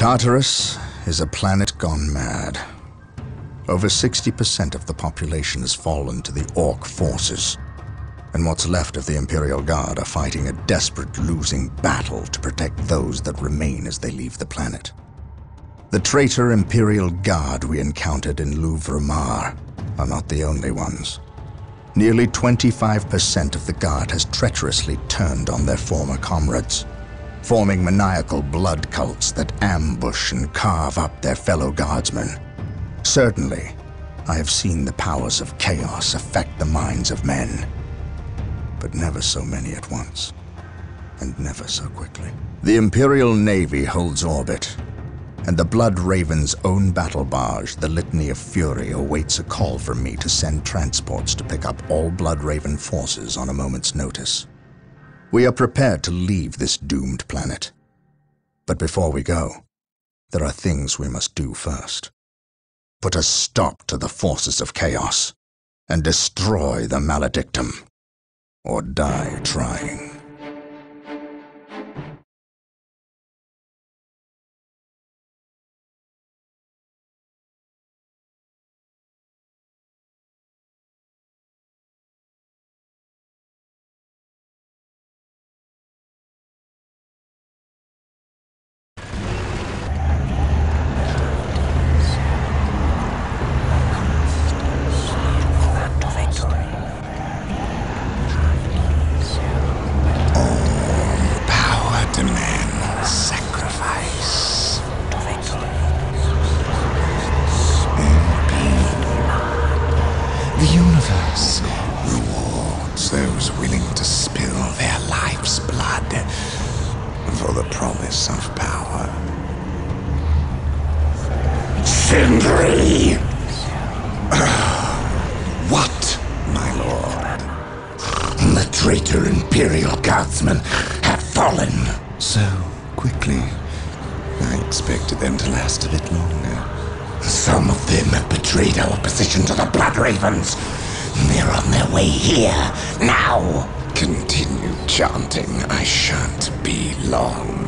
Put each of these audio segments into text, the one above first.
Tartarus is a planet gone mad. Over 60% of the population has fallen to the Orc forces, and what's left of the Imperial Guard are fighting a desperate losing battle to protect those that remain as they leave the planet. The traitor Imperial Guard we encountered in Louvre-Mar are not the only ones. Nearly 25% of the Guard has treacherously turned on their former comrades, forming maniacal blood cults that ambush and carve up their fellow Guardsmen. Certainly, I have seen the powers of chaos affect the minds of men, but never so many at once, and never so quickly. The Imperial Navy holds orbit, and the Blood Raven's own battle barge, the Litany of Fury, awaits a call from me to send transports to pick up all Blood Raven forces on a moment's notice. We are prepared to leave this doomed planet. But before we go, there are things we must do first. Put a stop to the forces of chaos, and destroy the Maledictum, or die trying. The universe rewards those willing to spill their life's blood for the promise of power. Sindri! What, my lord? The traitor Imperial Guardsmen have fallen. So quickly. I expected them to last a bit longer. Some of them have betrayed our position to the Blood Ravens. They're on their way here, now. Continue chanting. I shan't be long.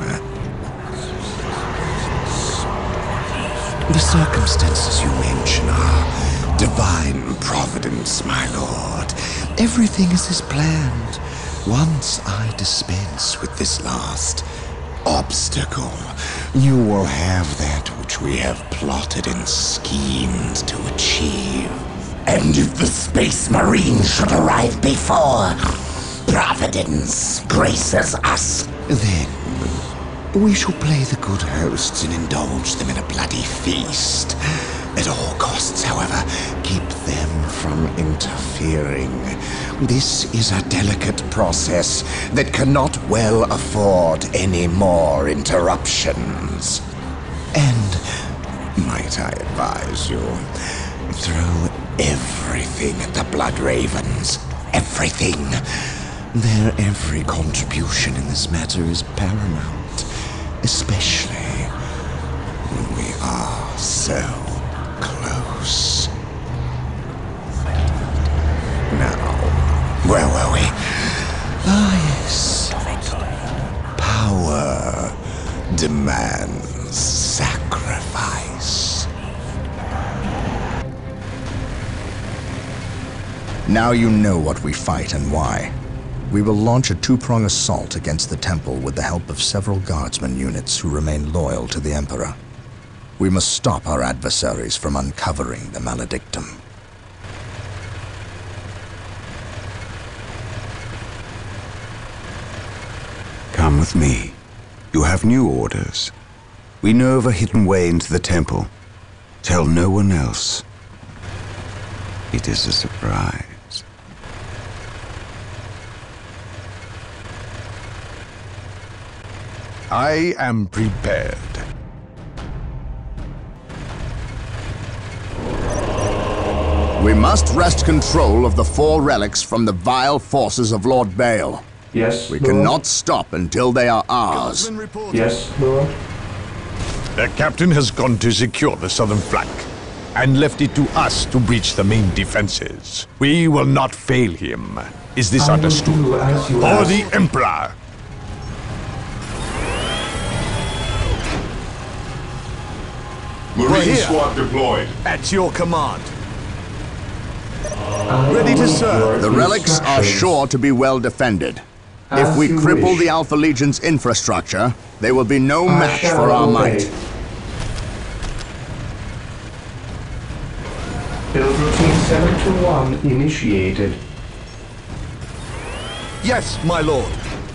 The circumstances you mention are divine providence, my lord. Everything is as planned. Once I dispense with this last obstacle, you will have that which we have plotted and schemed to achieve. And if the Space Marines should arrive before Providence graces us, then we shall play the good hosts and indulge them in a bloody feast. At all costs, however, keep them from interfering. This is a delicate process that cannot well afford any more interruptions. And, might I advise you, throw everything at the Blood Ravens. Everything. Their every contribution in this matter is paramount, especially when we are so close. Now, where were we? Ah, yes. Power demands sacrifice. Now you know what we fight and why. We will launch a two-prong assault against the temple with the help of several guardsman units who remain loyal to the Emperor. We must stop our adversaries from uncovering the Maledictum. Come with me. You have new orders. We know of a hidden way into the temple. Tell no one else. It is a surprise. I am prepared. We must wrest control of the 4 relics from the vile forces of Lord Baal. Yes, We Lord. cannot stop until they are ours. Yes, Lord. The captain has gone to secure the southern flank, and left it to us to breach the main defenses. We will not fail him. Is this I will understood? do as you For ask. the Emperor! Marine here. squad deployed. At your command. Ready to serve. The relics are sure to be well defended. If we cripple the Alpha Legion's infrastructure, they will be no match for our might. Build routine 721 initiated. Yes, my lord.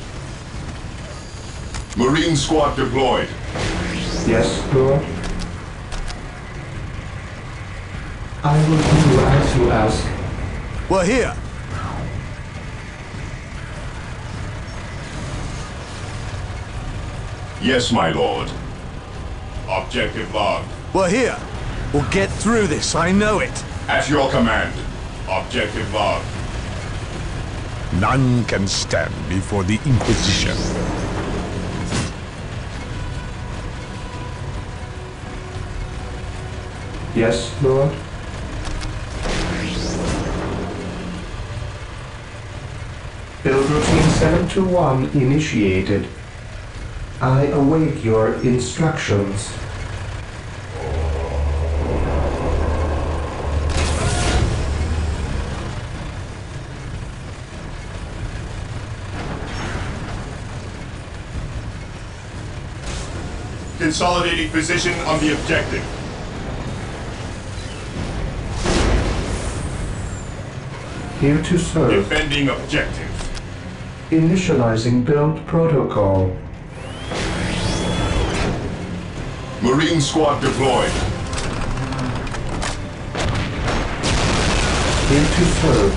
Marine squad deployed. Yes, Lord. I will do as you ask. We're here. Yes, my lord. Objective logged. We're here. We'll get through this, I know it. At your command. Objective logged. None can stand before the Inquisition. Yes, Lord. Build routine 721 initiated. I await your instructions. Consolidating position on the objective. Here to serve. Defending objective. Initializing build protocol. Marine squad deployed. Here to serve.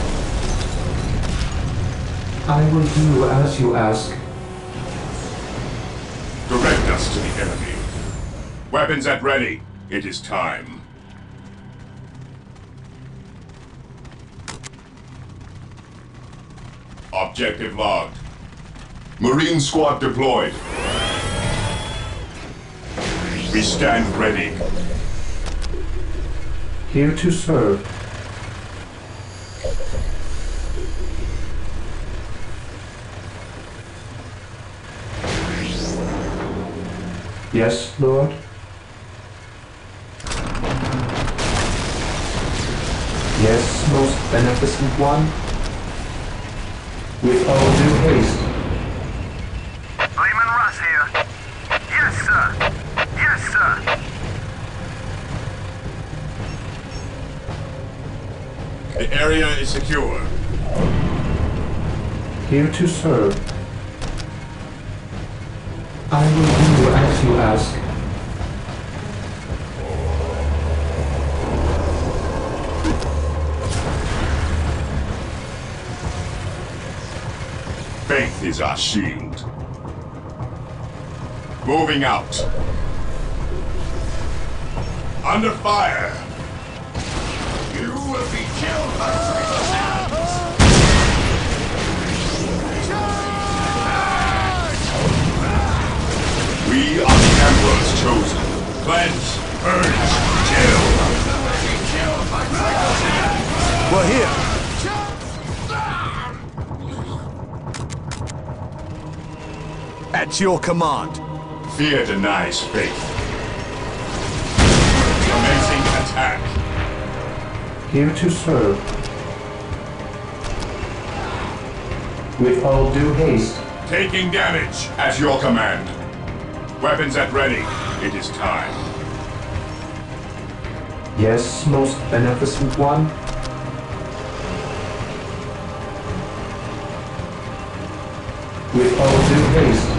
I will do as you ask. Direct us to the enemy. Weapons at ready. It is time. Objective logged. Marine squad deployed. We stand ready. Here to serve. Yes, Lord. Yes, most beneficent one. With all due haste. Lehman Russ here. Yes, sir. Yes, sir. The area is secure. Here to serve. I will do as you ask. Faith is our shield. Moving out. Under fire. You will be killed by We are the Emperor's chosen. Cleanse, purge, kill. We're here. At your command. Fear denies faith. Commencing attack. Here to serve. With all due haste. Taking damage. At your command. Weapons at ready. It is time. Yes, most beneficent one. With all due haste.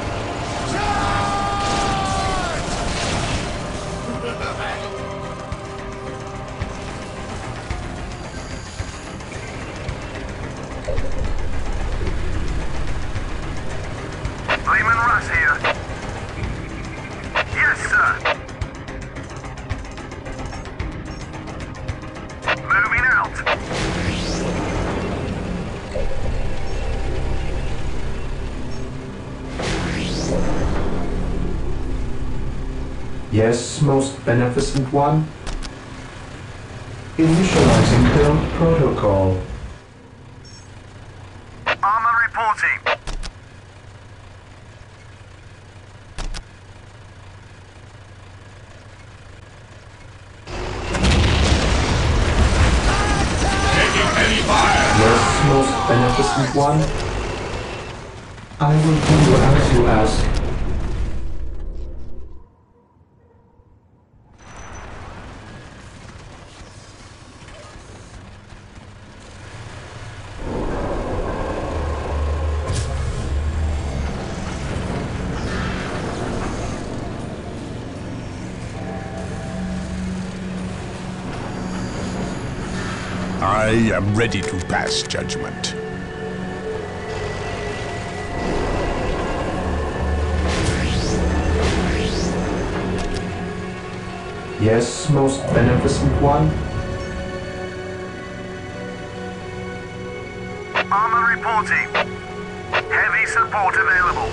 Lehman Russ here. Yes, sir. Moving out. Yes, most beneficent one. Initializing build protocol. Armor reporting. Beneficent One. I will do as you ask. I am ready to pass judgment. Yes, most beneficent one. Armor reporting. Heavy support available.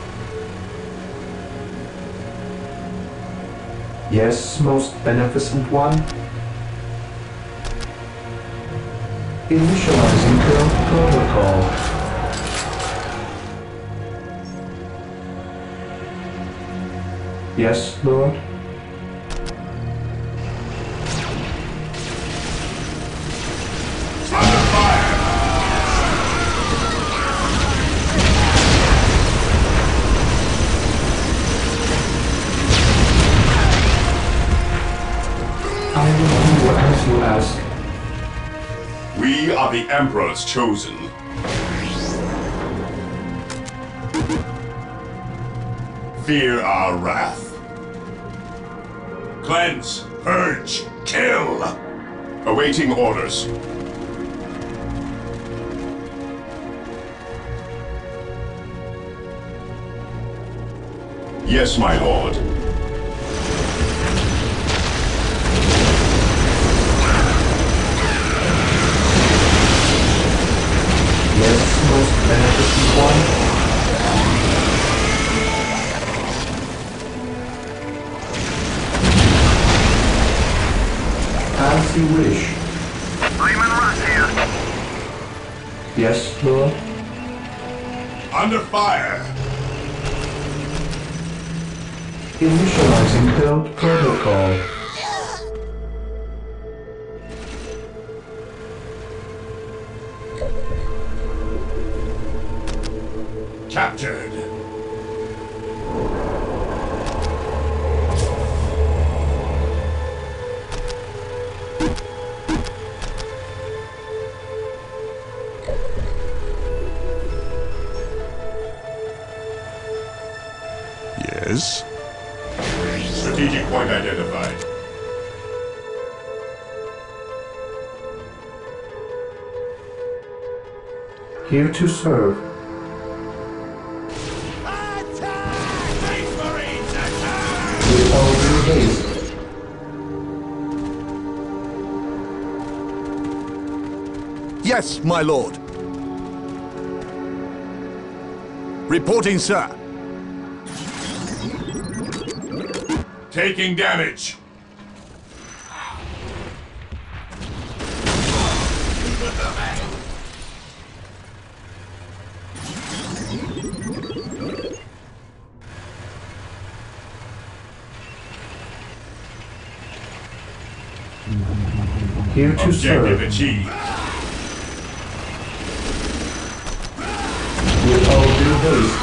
Yes, most beneficent one. Initializing current protocol. Yes, Lord. I will do as you ask. We are the Emperor's chosen. Fear our wrath. Cleanse, purge, kill! Awaiting orders. Yes, my lord. Yes, most beneficent one. As you wish. Lehman Russ here. Yes, Lord. Under fire! Initializing build protocol. Captured. Yes? Strategic point identified. Here to serve. With all due haste. Yes, my lord. Reporting, sir. Taking damage. Here to Objective serve. achieved. With all due haste.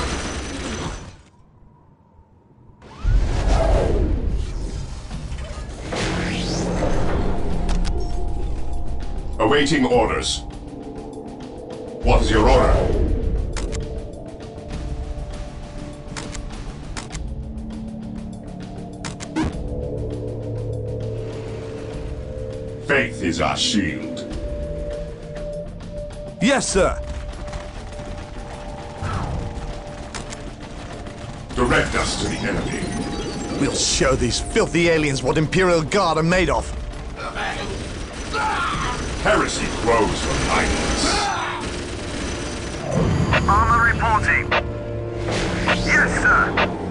Awaiting orders. What is your order? Faith is our shield. Yes, sir. Direct us to the enemy. We'll show these filthy aliens what Imperial Guard are made of. Heresy grows from idleness. Armor reporting. Yes, sir.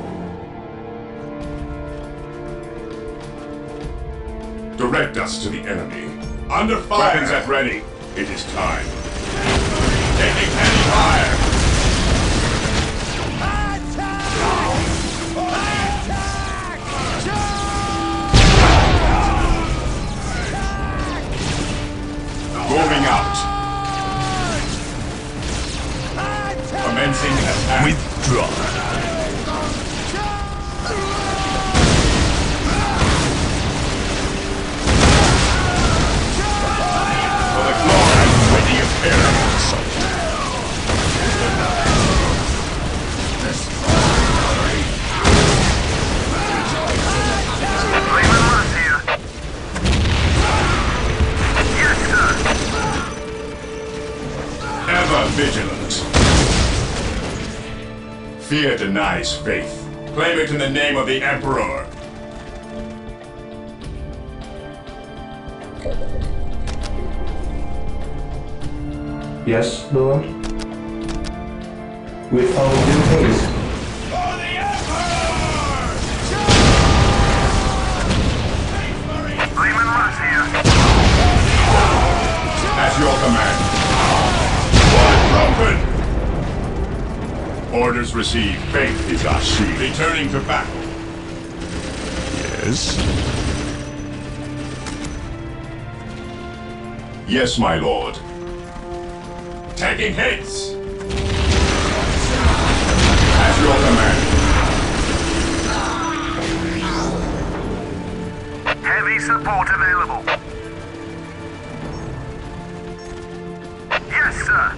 Direct us to the enemy. Under fire! Weapons at ready. It is time. Taking heavy fire! Moving out. Withdraw. For the glory and ready imperial assault. Ever vigilant. Fear denies faith. Claim it in the name of the Emperor. Yes, Lord? With all due haste. For the Emperor! Lehman Russ here. At your command. Ward broken! Orders received. Faith is our shield. Returning to battle. Yes? Yes, my lord. Taking hits! At your command. Heavy support available. Yes, sir.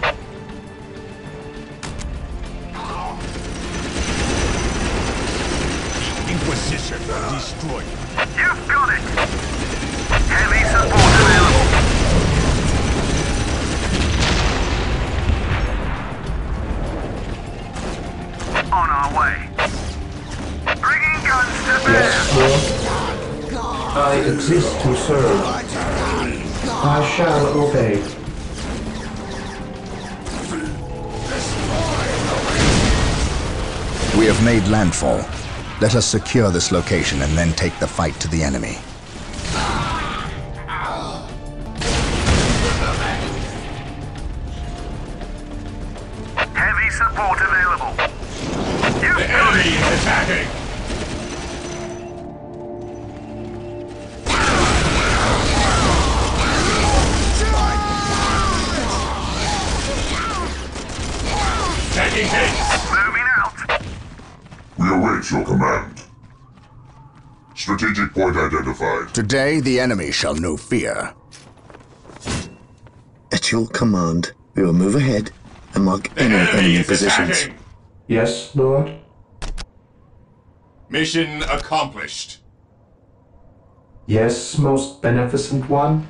Inquisition destroyed. You've got it. Heavy support available. On our way. Bringing guns to bear. Yes, Lord? I exist to serve. I shall obey. We have made landfall. Let us secure this location and then take the fight to the enemy. Heavy support available. You've The got enemy it. is attacking! Taking hits! Moving out. We await your command. Strategic point identified. Today, the enemy shall know fear. At your command, we will move ahead and mark The any enemy enemy is positions. attacking! Yes, Lord? Mission accomplished. Yes, most beneficent one?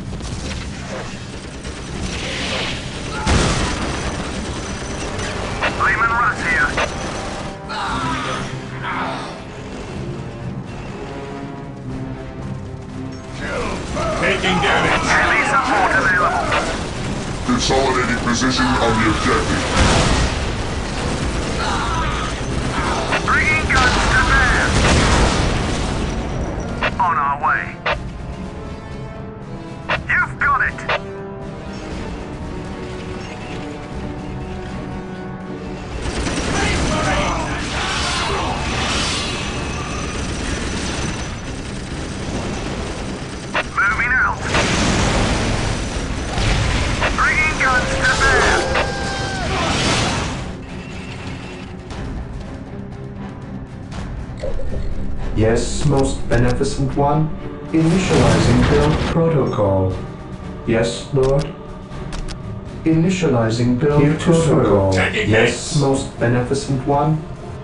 Lehman Russ here. Taking damage. Heavy support available. Consolidating position on the objective. Bringing guns to bear. On our way. You've got it. Moving out. Bringing guns to bear. Yes, most beneficent one? Initializing build protocol. Yes, Lord? Initializing build protocol. Taking Yes, hits. most beneficent one?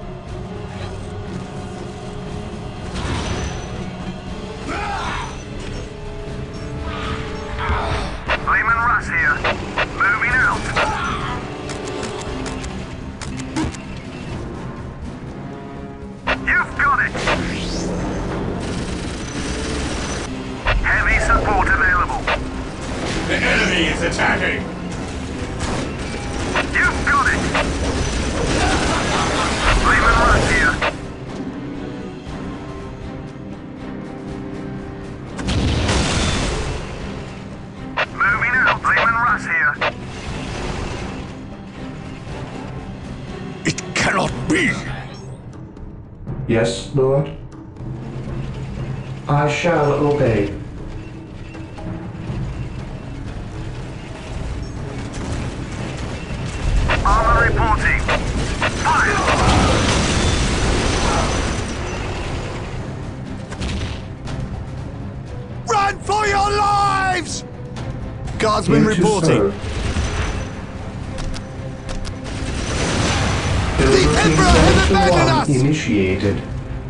Lehman Russ here. Moving out. You've got it. Heavy support available. The enemy is attacking! You've got it. Lehman Russ here. Moving out. Lehman Russ here. It cannot be! Yes, Lord? I shall obey. Armor reporting. Fire! Guardsman Here to reporting. serve. The Emperor has abandoned us! Initiated.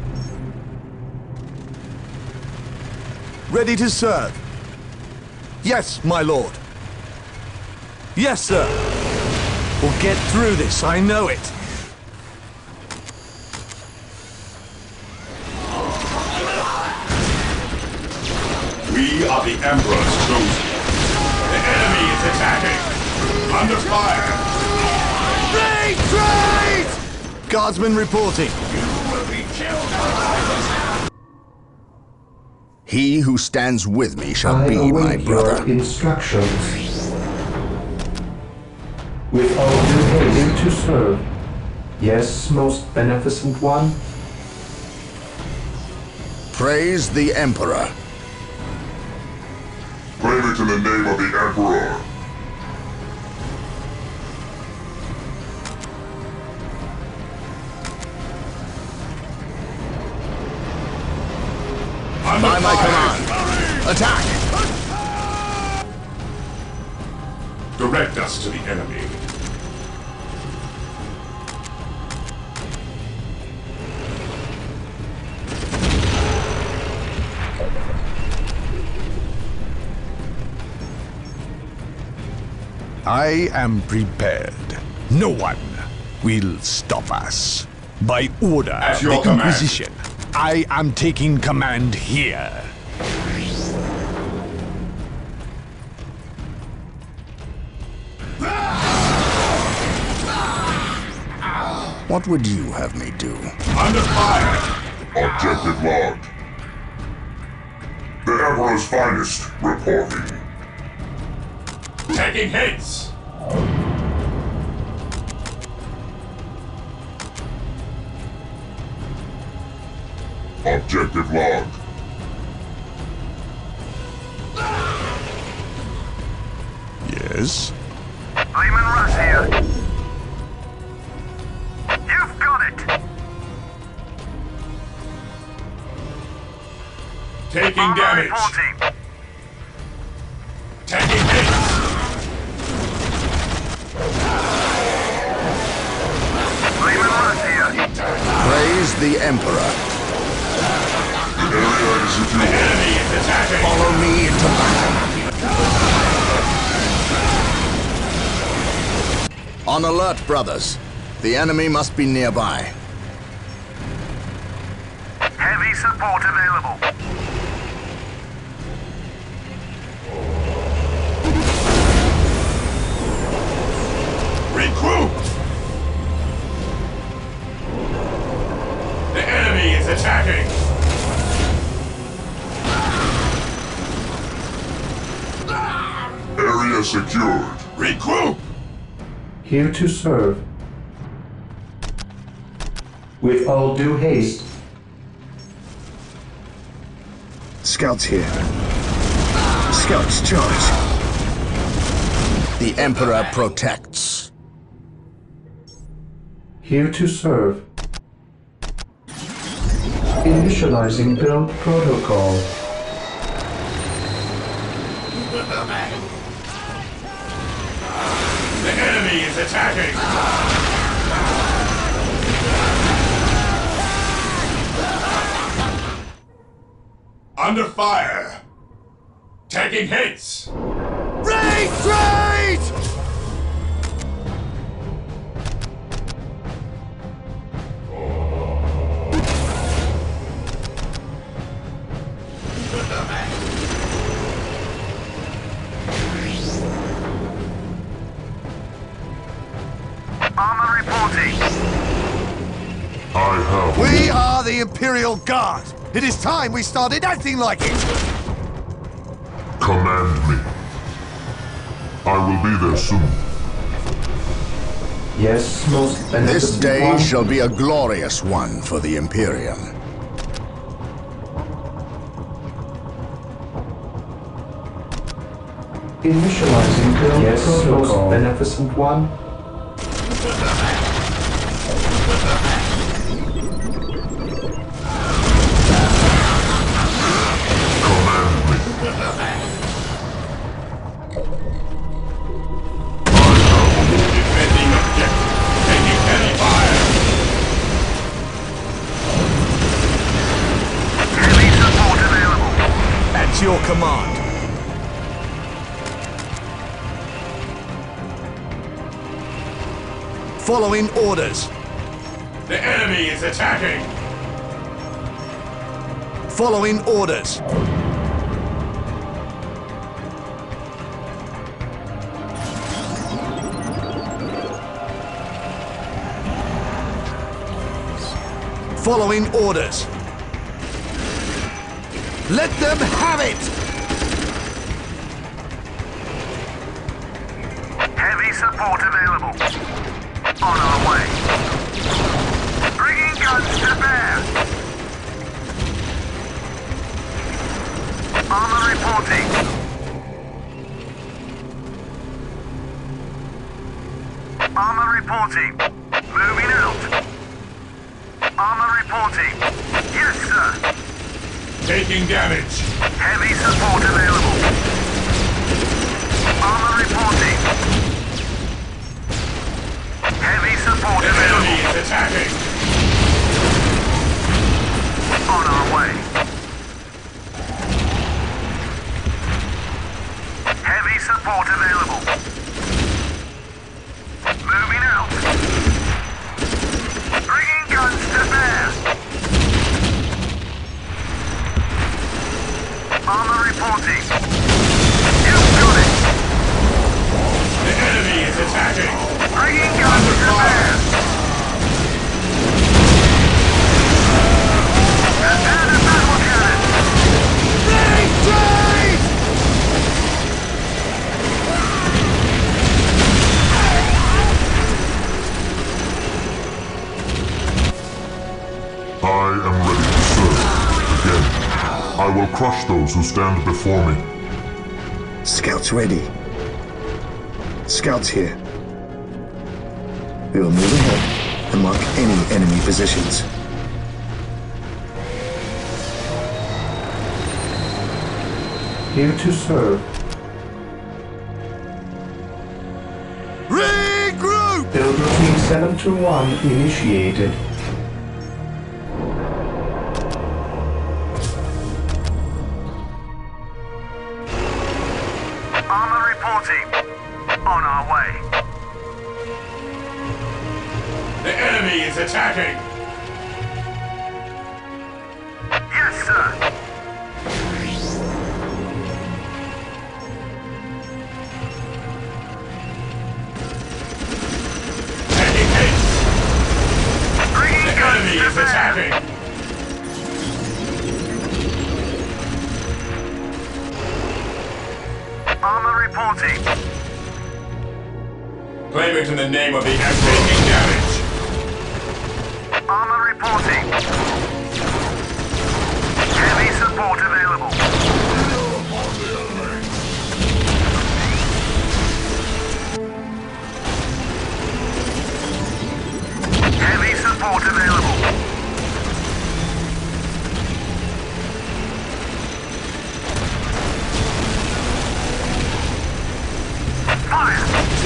Ready to serve. Yes, my lord. Yes, sir. We'll get through this, I know it. We are the Emperor's chosen. The enemy is attacking. Under fire. Retreat! Guardsman reporting. You will be killed. He who stands with me shall I be my await brother. your instructions. With all due haste to serve. Yes, most beneficent one. Praise the Emperor. Claim it in the name of the Emperor. Under By my fire. command. Attack! Direct us to the enemy. I am prepared. No one will stop us. By order At of your the command. Inquisition, I am taking command here. What would you have me do? Under fire. Objective logged. The Emperor's finest reporting. Taking hits. Objective logged. Yes? Lehman Russ here. You've got it. Taking Armor damage. reporting. Taking hits. Lehman Russ here. Praise the Emperor. The area is The secure. enemy is attacking. Follow me into battle. On alert, brothers. The enemy must be nearby. Heavy support available. Recruit. The enemy is attacking. Area secured. Recruit. Here to serve. With all due haste. Scouts here. Scouts charge. The Emperor protects. Here to serve. Initializing build protocol. The enemy is attacking. Under fire. Taking hits. Retreat! Armor reporting. I have. We are the Imperial Guard. It is time we started acting like it. Command me. I will be there soon. Yes, most beneficent This day one. shall be a glorious one for the Imperium. Initializing build yes, protocol. Most beneficent one. Command me. What's your command? Following orders. The enemy is attacking! Following orders. Following orders. Let them have it! Heavy support available. On our way. Bringing guns to bear. Armor reporting. Armor reporting. Moving out. Armor reporting. Yes, sir. Taking damage. Heavy support available. Armor reporting. Heavy support The available. enemy is attacking! On our way. Heavy support available. Moving out. Bringing guns to bear. Armor reporting. You've got it. The enemy is attacking! Bringing guns to bear. Prepare the battle cannon. I am ready to serve. Again, I will crush those who stand before me. Scouts ready. Scouts here. We will move ahead and mark any enemy positions. Here to serve. Regroup! Build routine 721 initiated. Armor reporting. On our way. The enemy is attacking! Yes, sir. Taking hits! Bringing The guns enemy to is bear. attacking! Armor reporting. Claim it in the name of the Emperor. Taking damage! Armor reporting. Heavy support available. Heavy support available. Fire!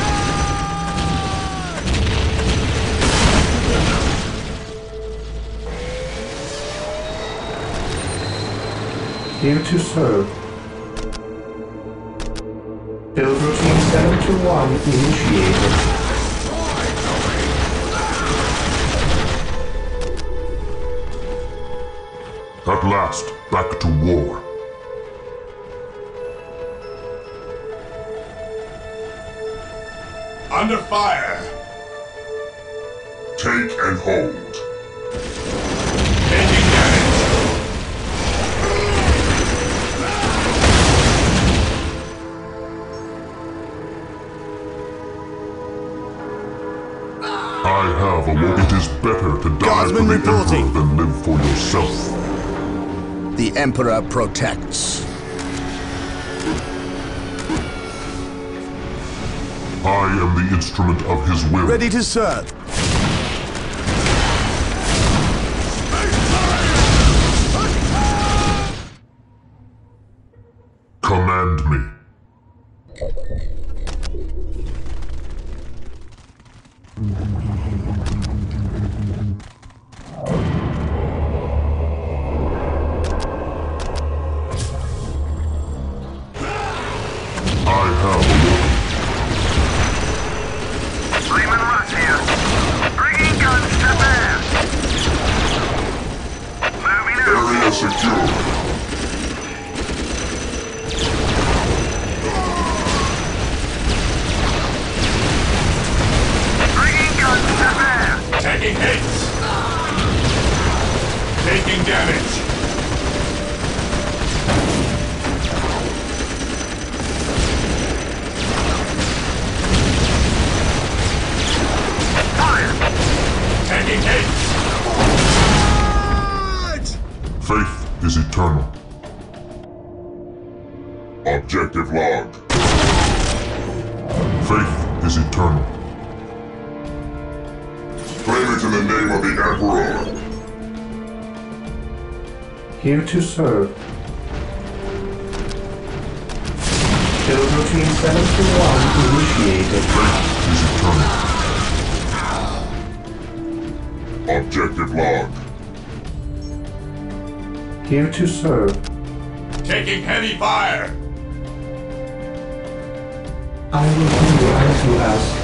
Here to serve. Build routine 721 initiated. At last, back to war. Under fire! Take and hold. Taking damage! I have awoken. It is better to die Guardsman for the reporting. Emperor than live for yourself. The Emperor protects. I am the instrument of his will. Ready to serve. Command me. secure. Bringing guns to bear. Taking hits. Taking damage. Fire. Taking hits. Faith is eternal. Objective log. Faith is eternal. Claim it in the name of the Emperor. Here to serve. Build routine 721 initiated. Faith is eternal. Objective log. Here to serve. Taking heavy fire. I will do as you ask.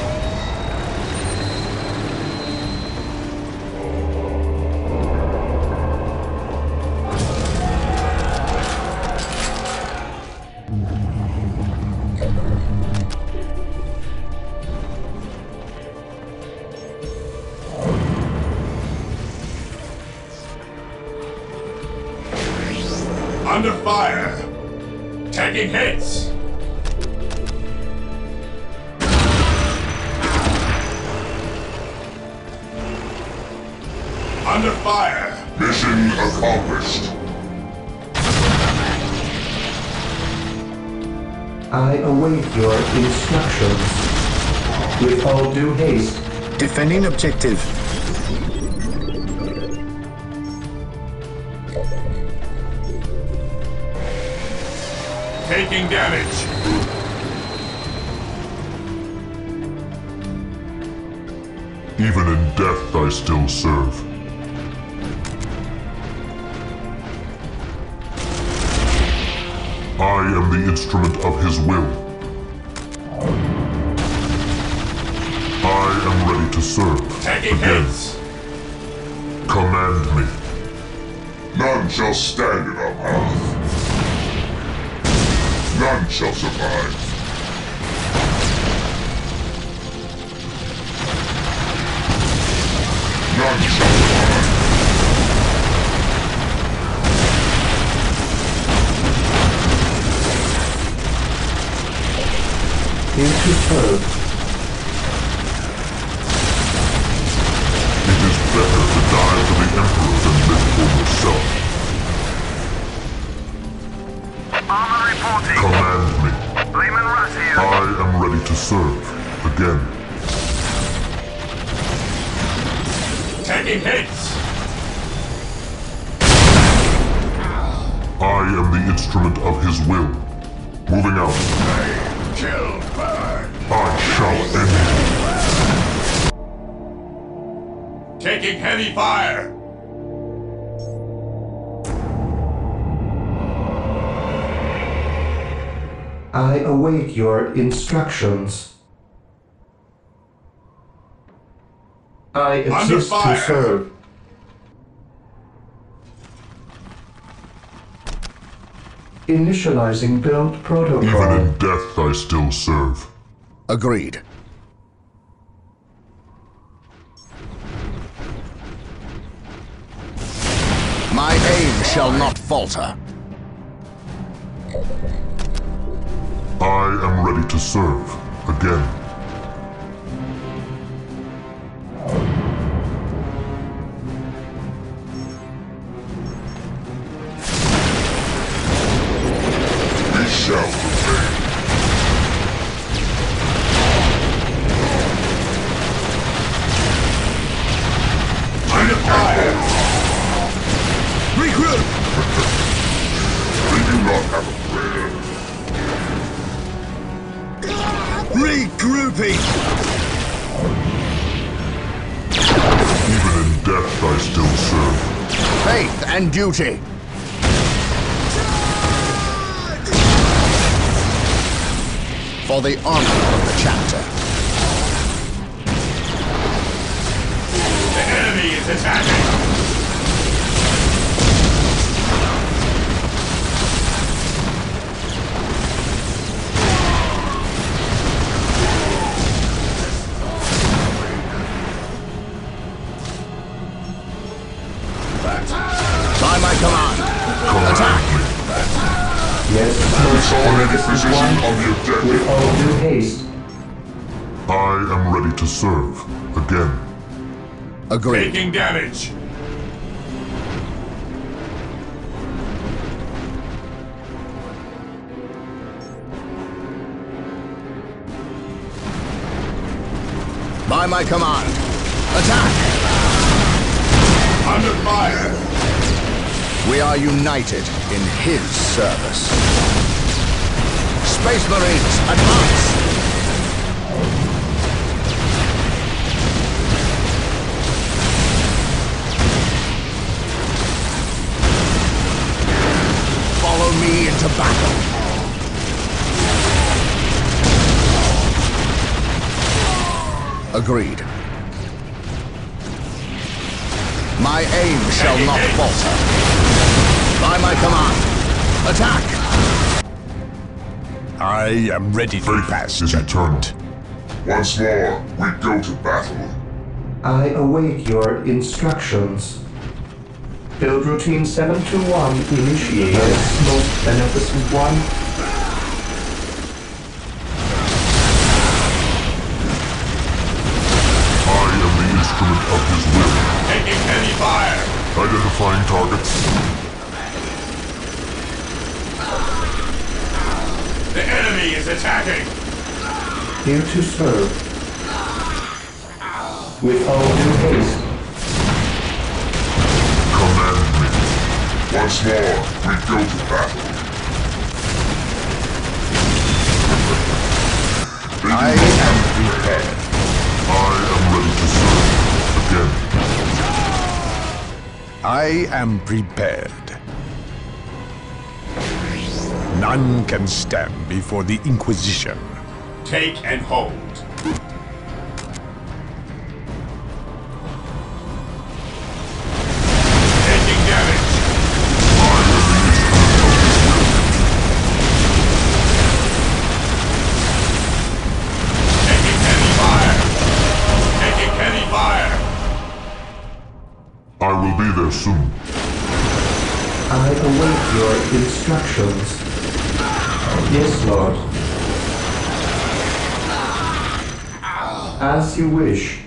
Under fire. Taking hits. Under fire. Mission accomplished. I await your instructions. With all due haste. Defending objective. Taking damage. Even in death I still serve. I am the instrument of his will. I am ready to serve. Taking Again. hits. Command me. None shall stand in our path. None shall survive. None shall survive. Here to serve. It is better to die for the Emperor than live for yourself. Armor reporting. Command me. Lehman Russ here. I am ready to serve. Again. Taking hits. I am the instrument of his will. Moving out. Kill burn. I shall end you. Taking heavy fire. I await your instructions. I exist to fire. serve. Initializing build protocol. Even in death I still serve. Agreed. My aim shall not falter. I am ready to serve. Again. We shall prevail. Under fire. Regroup! We do not have a prayer. Regrouping! Even in death I still serve. Faith and duty. For the honor of the chapter. The enemy is attacking. my command. Attack! Yes, most magnificent one. With all due haste. I am ready to serve. Again. Agreed. Taking damage. By my command. Attack! Under fire. We are united in his service. Space Marines, advance! Follow me into battle. Agreed. My aim shall not falter. By my command, attack! I am ready to pass judgment. Once more, we go to battle. I await your instructions. Build routine 721 initiated. Yes, most beneficent one. Of his will. Taking heavy fire. Identifying targets. The enemy is attacking. Here to serve. With all due haste. Command me. Once more, we go to battle. I am prepared. I am ready to serve. Again. I am prepared. None can stand before the Inquisition. Take and hold. Taking damage. Taking heavy fire. Taking heavy fire. I will be there soon. I await your instructions. Yes, Lord. As you wish.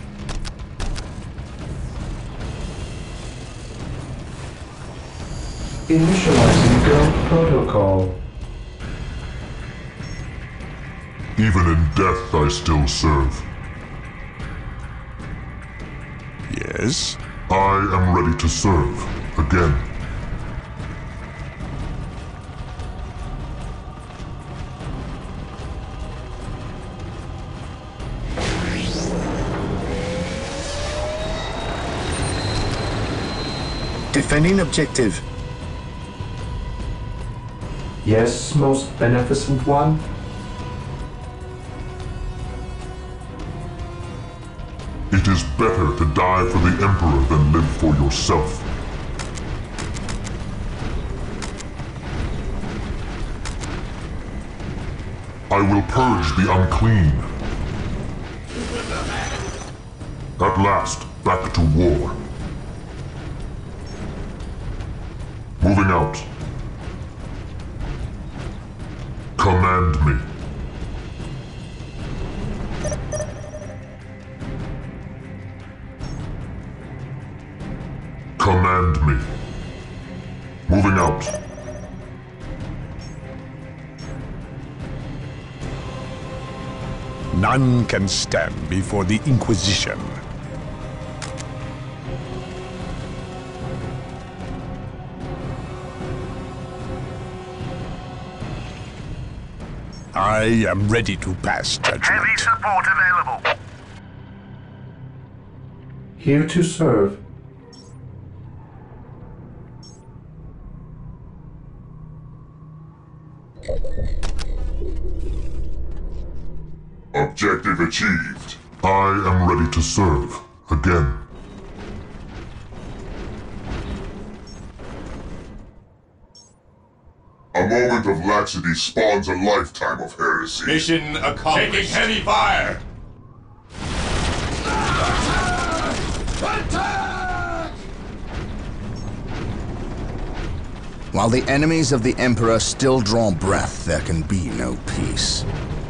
Initializing build protocol. Even in death, I still serve. Yes? I am ready to serve. Again. Defending objective. Yes, most beneficent one. It is better to die for the Emperor than live for yourself. I will purge the unclean. At last, back to war. Moving out. Command me. Command me. Moving out. None can stand before the Inquisition. I am ready to pass judgment. Heavy support available. Here to serve. Objective achieved. I am ready to serve. Again. A moment of laxity spawns a lifetime of heresy. Mission accomplished. Taking heavy fire. While the enemies of the Emperor still draw breath, there can be no peace.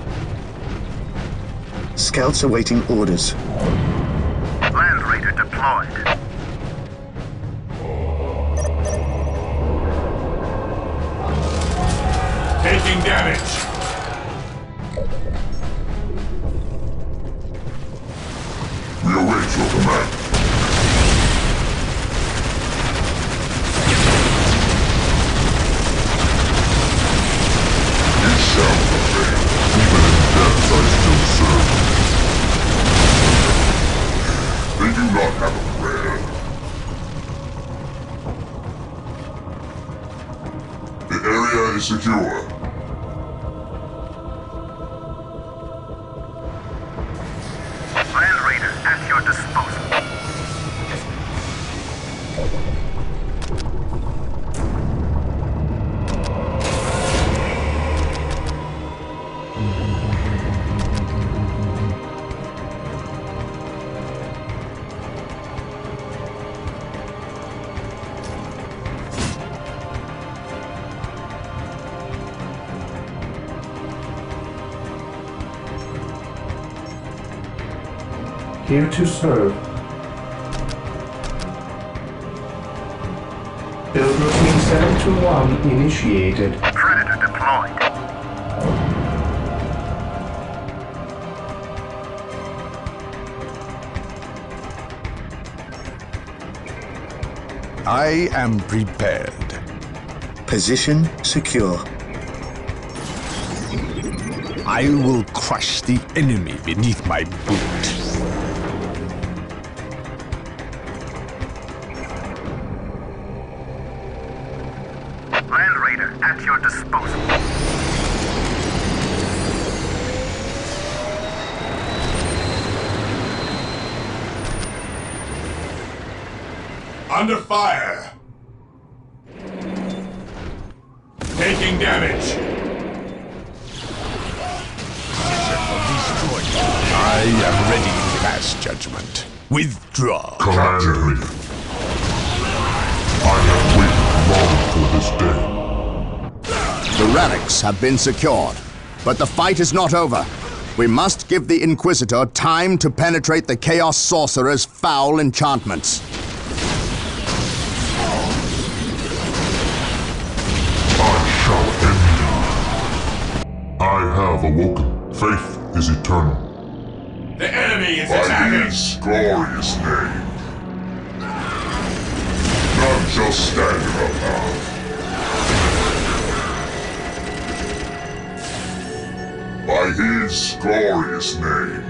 Scouts awaiting orders. Land Raider deployed. Taking damage. We await your command. We shall prevail. Even in death I still serve. They do not have a prayer. The area is secure. Land Raider at your disposal. Here to serve. Build routine 721 initiated. Predator deployed. I am prepared. Position secure. I will crush the enemy beneath my boot. Land Raider at your disposal. Under fire. Taking damage. I am ready to pass judgment. Withdraw. Capture me. I have waited long for this day. The relics have been secured, but the fight is not over. We must give the Inquisitor time to penetrate the Chaos Sorcerer's foul enchantments. I shall end you. I have awoken. Faith is eternal. The enemy is attacking! By his glorious name. None shall stand in our path. By his glorious name.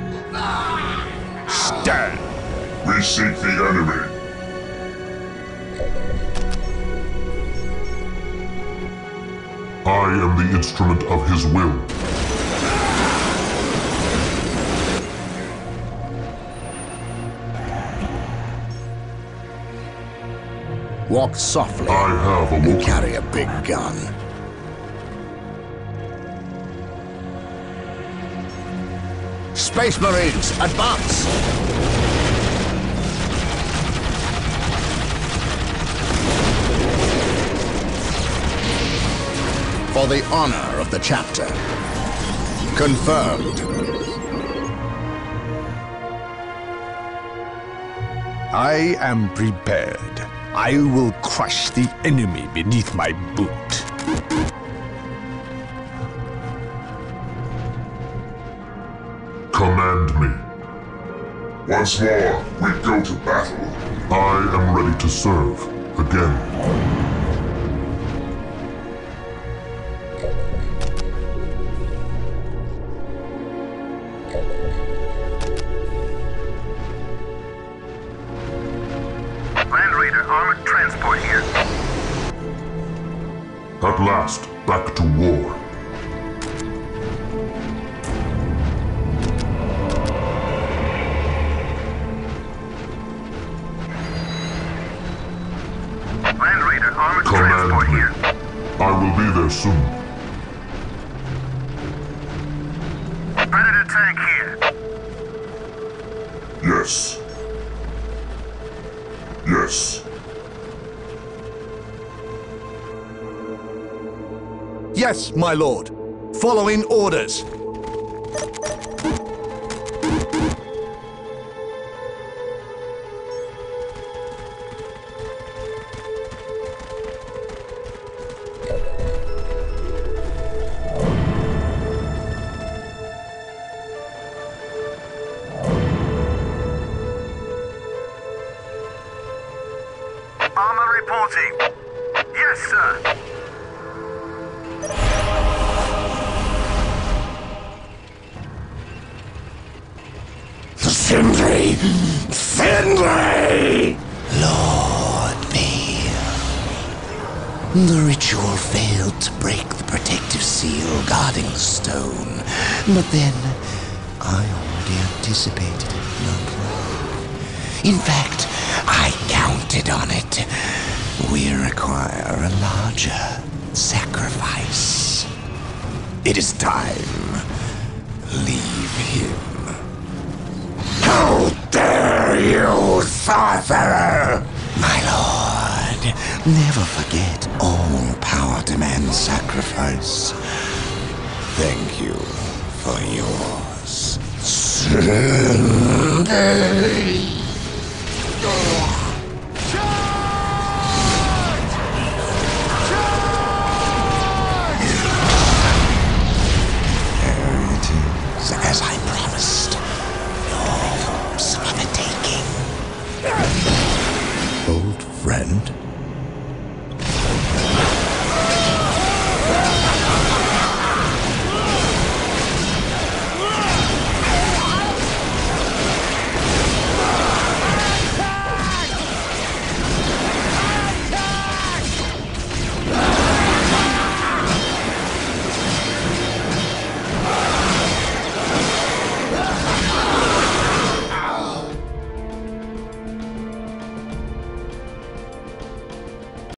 Stand! We seek the enemy. I am the instrument of his will. Walk softly I have and awoken. carry a big gun. Space Marines, advance! For the honor of the chapter. Confirmed. I am prepared. I will crush the enemy beneath my boot. Command me. Once more, we go to battle. I am ready to serve again. Land Raider armored transport here. At last, back to war. Land Raider armored Command transport me. here. I will be there soon. Predator tank here. Yes. Yes. Yes, my lord. Following orders. Armor reporting. Yes, sir. Sindri! Sindri! Lord Bale. The ritual failed to break the protective seal guarding the stone. But then, I already anticipated it, Notebook. In fact, I counted on it. We require a larger sacrifice. It is time. Leave him. How dare you, sorcerer! My lord, never forget all power demands sacrifice. Thank you for yours. As I promised, yours for the taking. Old friend?